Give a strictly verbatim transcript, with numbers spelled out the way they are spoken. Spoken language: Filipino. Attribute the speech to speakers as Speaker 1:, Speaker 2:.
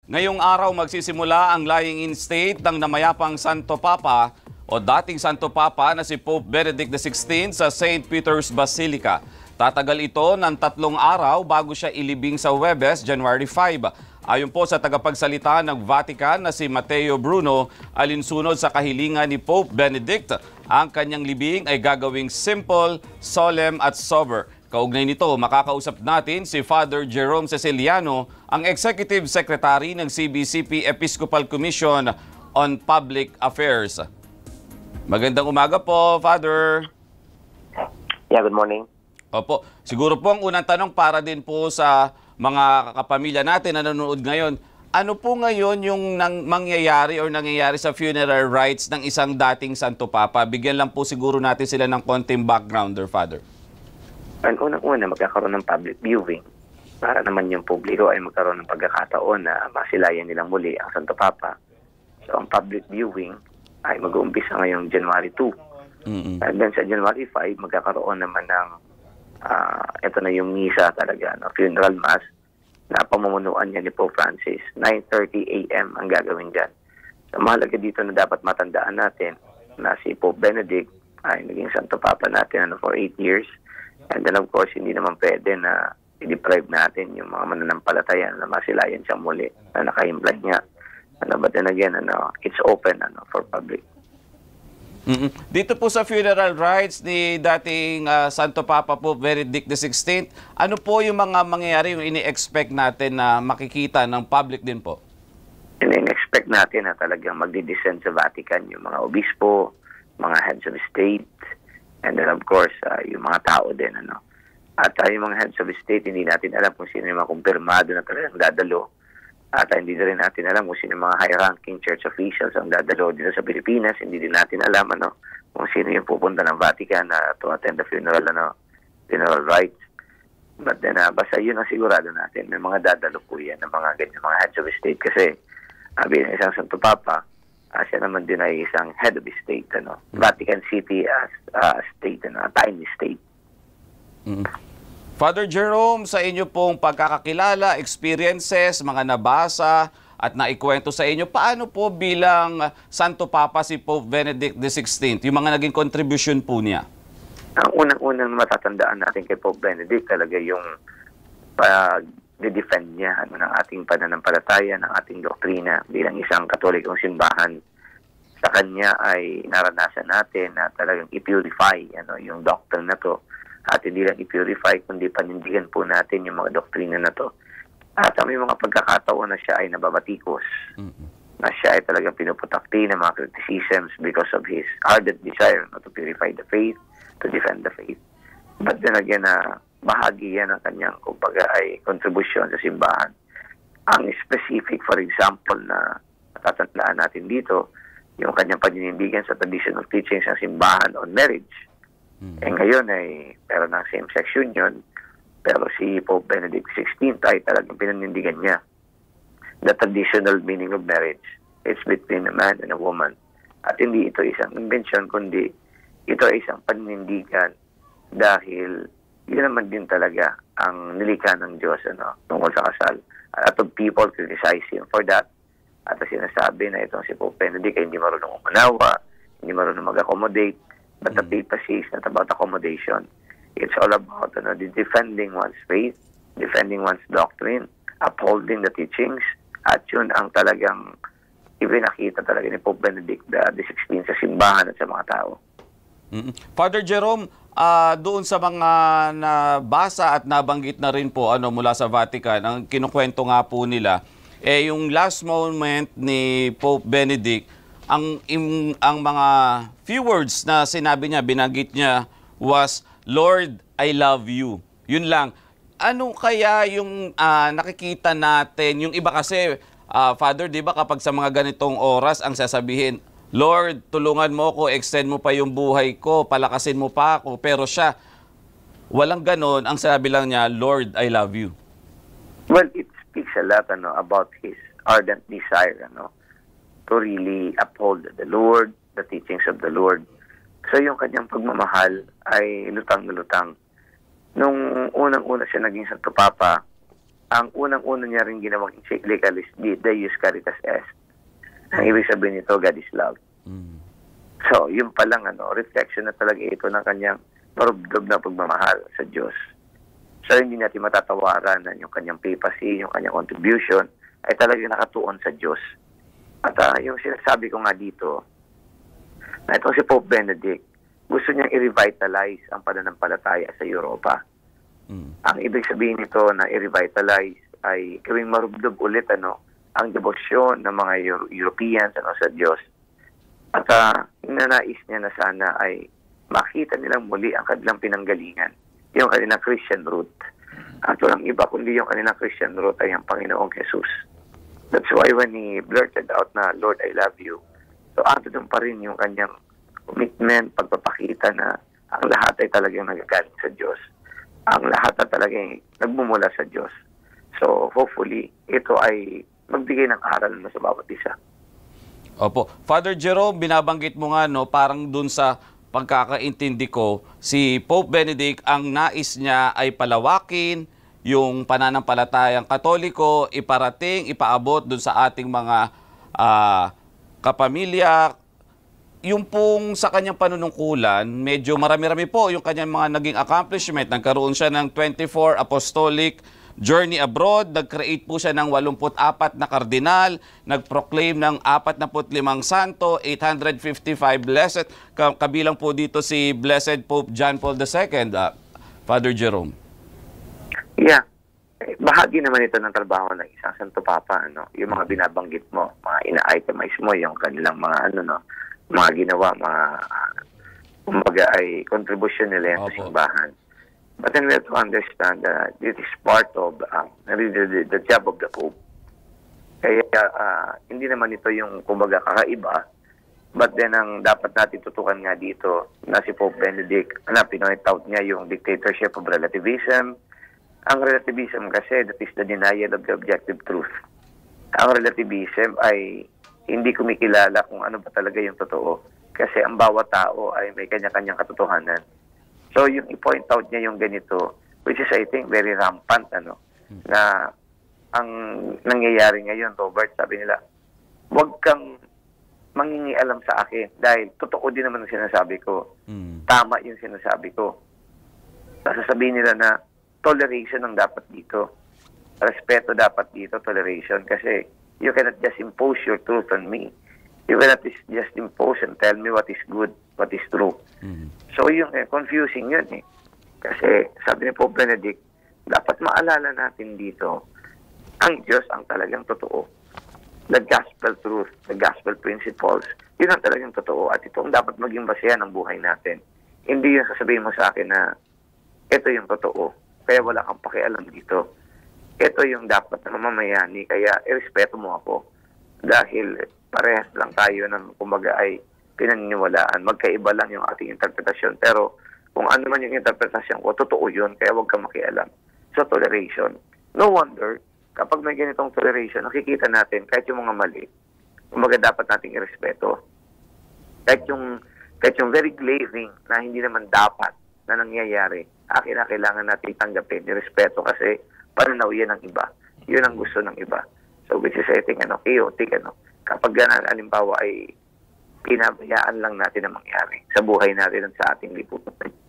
Speaker 1: Ngayong araw magsisimula ang lying-in state ng namayapang Santo Papa o dating Santo Papa na si Pope Benedict the sixteenth sa Saint Peter's Basilica. Tatagal ito ng tatlong araw bago siya ilibing sa Huwebes, January five. Ayon po sa tagapagsalita ng Vatican na si Matteo Bruno, alinsunod sa kahilingan ni Pope Benedict, ang kanyang libing ay gagawing simple, solemn at sober. Kaugnay nito, makakausap natin si Father Jerome Ceciliano, ang Executive Secretary ng C B C P Episcopal Commission on Public Affairs. Magandang umaga po, Father.
Speaker 2: Yeah, good morning.
Speaker 1: Opo, siguro po ang unang tanong para din po sa mga kapamilya natin na nanonood ngayon. Ano po ngayon yung nang, mangyayari or nangyayari sa funeral rites ng isang dating Santo Papa? Bigyan lang po siguro natin sila ng konting backgrounder, Father.
Speaker 2: Ang unang-una, magkakaroon ng public viewing para naman yung publiko ay magkaroon ng pagkakataon na masilayan nilang muli ang Santo Papa. So, ang public viewing ay mag-uumpisa ngayong January two.
Speaker 1: Mm-hmm.
Speaker 2: And then sa January five, magkakaroon naman ng uh, ito na yung misa talaga, no? Funeral Mass na pamumunuan niya ni Pope Francis. nine thirty a m ang gagawin dyan. So, mahalaga dito na dapat matandaan natin na si Pope Benedict ay naging Santo Papa natin ano, for eight years. And then of course, hindi naman pwede na i-deprive natin yung mga mananampalataya na masilayan siya muli na nakahimlad niya. Ano, but then again, ano, it's open ano, for public.
Speaker 1: Mm-hmm. Dito po sa funeral rites ni dating uh, Santo Papa Pope Benedict the sixteenth, ano po yung mga mangyayari yung ini-expect natin na makikita ng public din po?
Speaker 2: Ini-expect natin na talagang magdi-descend sa Vatican yung mga obispo, mga heads of state, and then of course, uh, yung mga tao din. Ano. At uh, yung mga heads of state, hindi natin alam kung sino yung mga kumpirmado na talagang dadalo. At uh, hindi rin natin alam kung sino yung mga high-ranking church officials ang dadalo dito sa Pilipinas. Hindi din natin alam ano, kung sino yung pupunta ng Vatican uh, to attend the funeral, ano, funeral rites. But then, uh, basta yun ang sigurado natin. May mga dadalo po yan ng mga ganyan, mga heads of state. Kasi uh, bilang isang Santo Papa, Uh, siya naman din ay isang head of state, ano, Vatican City as uh, state, ano, a tiny state.
Speaker 1: Mm. Father Jerome, sa inyo pong pagkakakilala, experiences, mga nabasa at naikwento sa inyo, paano po bilang Santo Papa si Pope Benedict the sixteenth, yung mga naging contribution po niya?
Speaker 2: Ang unang-unang matatandaan natin kay Pope Benedict talaga yung pag de-defend niya ano, ng ating pananampalataya, ng ating doktrina bilang isang katolikong simbahan. Sa kanya ay naranasan natin na talagang i-purify ano, yung doctrine na to. At hindi lang i-purify, kundi panindigan po natin yung mga doktrina na to. At may mga pagkakataon na siya ay nababatikos. Mm-hmm. Na siya ay talagang pinuputakti ng mga criticisms because of his ardent desire no, to purify the faith, to defend the faith. But then again, na uh, bahagi yan ng kanyang kumbaga ay kontribusyon sa simbahan. Ang specific, for example, na natatandaan natin dito, yung kanyang paninindigan sa traditional teachings ng simbahan on marriage. Mm-hmm. Eh ngayon ay pero ng same-sex union, pero si Pope Benedict the sixteenth ay talagang pinanindigan niya. The traditional meaning of marriage, it's between a man and a woman. At hindi ito isang invention, kundi ito ay isang paninindigan dahil yun naman din talaga ang nilikha ng Diyos ano, tungkol sa kasal. A lot of people criticize him for that. At sinasabi na itong si Pope Benedict ay hindi marunong umanawa, hindi marunong mag-accommodate. But the papacy is not about accommodation. It's all about ano, defending one's faith, defending one's doctrine, upholding the teachings. At yun ang talagang ipinakita talaga ni Pope Benedict the sixteenth sa simbahan at sa mga tao.
Speaker 1: Mm-hmm. Father Jerome, uh, doon sa mga nabasa at nabanggit na rin po ano, mula sa Vatican, ang kinukwento nga po nila, eh yung last moment ni Pope Benedict, ang, im, ang mga few words na sinabi niya, binanggit niya was, Lord, I love you. Yun lang. Ano kaya yung uh, nakikita natin? Yung iba kasi, uh, Father, di ba kapag sa mga ganitong oras, ang sasabihin, Lord, tulungan mo ko, extend mo pa yung buhay ko, palakasin mo pa ako. Pero siya, walang ganon. Ang sabi lang niya, Lord, I love you.
Speaker 2: Well, it speaks a lot ano, about his ardent desire ano, to really uphold the Lord, the teachings of the Lord. So yung kanyang pagmamahal ay lutang na lutang. Nung unang-una siya naging Santo Papa, ang unang-una niya rin ginawang encyclical is the Deus Caritas Est. Ang ibig sabihin nito, God is love.
Speaker 1: Mm.
Speaker 2: So, yun pa lang, ano, reflection na talaga ito ng kanyang marubdob na pagmamahal sa Diyos. So, hindi natin matatawaran na yung kanyang papacy, yung kanyang contribution, ay talagang nakatuon sa Diyos. At uh, yung sinasabi ko nga dito, na itong si Pope Benedict, gusto niyang i-revitalize ang pananampalataya sa Europa.
Speaker 1: Mm.
Speaker 2: Ang ibig sabihin nito na i-revitalize ay gawing marubdob ulit ano, ang debosyon ng mga Euro- Europeans ano, sa Diyos. At uh, inanais niya na sana ay makita nilang muli ang kanilang pinanggalingan, yung kanilang Christian root. At walang iba kundi yung kanilang Christian root ay ang Panginoong Jesus. That's why when he blurted out na, Lord, I love you, so ato doon pa rin yung kanyang commitment, pagpapakita na ang lahat ay talagang nagagaling sa Diyos. Ang lahat ay talagang nagmumula sa Diyos. So hopefully, ito ay magbigay ng aral na sa bawat isa.
Speaker 1: Opo. Father Jerome, binabanggit mo nga, no, parang dun sa pagkakaintindi ko, si Pope Benedict, ang nais niya ay palawakin yung pananampalatayang Katoliko, iparating, ipaabot dun sa ating mga uh, kapamilya. Yung pong sa kanyang panunungkulan, medyo marami-rami po yung kanyang mga naging accomplishment. Nagkaroon siya ng twenty-four Apostolic Journey Abroad, nag-create po siya ng eighty-four na kardinal, nag-proclaim ng forty-five santo, eight hundred fifty-five blessed, kabilang po dito si Blessed Pope John Paul the Second, uh, Father Jerome.
Speaker 2: Yeah. Eh, bahagi naman ito ng trabaho ng isang Santo Papa, ano, yung mga binabanggit mo, mga ina-itemize mo, yung kanilang mga, ano, no, mga ginawa, mga, uh, kumbaga ay contribution nila yan sa simbahan. But then we have to understand that this is part of uh, the, the, the job of the Pope. Kaya uh, hindi naman ito yung kumbaga kakaiba. But then ang dapat natin tutukan nga dito na si Pope Benedict, na pinoint out niya yung dictatorship of relativism. Ang relativism kasi, that is the denial of the objective truth. Ang relativism ay hindi kumikilala kung ano ba talaga yung totoo. Kasi ang bawat tao ay may kanya-kanyang katotohanan. So, yung i-point out niya yung ganito, which is, I think, very rampant, ano, hmm. na ang nangyayari ngayon, Robert, sabi nila, huwag kang mangingialam sa akin dahil totoo din naman ang sinasabi ko. Hmm. Tama yung sinasabi ko. Sasabihin nila na toleration ang dapat dito. Respeto dapat dito, toleration. Kasi you cannot just impose your truth on me. You cannot just impose and tell me what is good, what is true. Mm-hmm. So yung eh, confusing yun eh. Kasi sabi ni Pope Benedict, dapat maalala natin dito, ang Diyos ang talagang totoo. The gospel truth, the gospel principles, yun ang talagang totoo. At ito ang dapat maging basehan ng buhay natin. Hindi yung sasabihin mo sa akin na ito yung totoo, kaya wala kang pakialam dito. Ito yung dapat na mamamayani, kaya irespeto mo ako. Dahil parehas lang tayo ng kumbaga ay pinaniniwalaan. Magkaiba lang yung ating interpretasyon. Pero kung ano man yung interpretasyon ko, totoo yun, kaya huwag kang makialam. So, toleration. No wonder, kapag may ganitong toleration, nakikita natin kahit yung mga mali, kumbaga dapat nating irespeto. Kahit yung, kahit yung very glaring na hindi naman dapat na nangyayari, akin na kailangan natin tanggapin, irespeto kasi pananaw yan ng iba. Yun ang gusto ng iba. So, which is, I think, ano, chaotic, ano. Kapag ganun, alimbawa, ay pinabayaan lang natin na mangyari sa buhay natin at sa ating lipunan.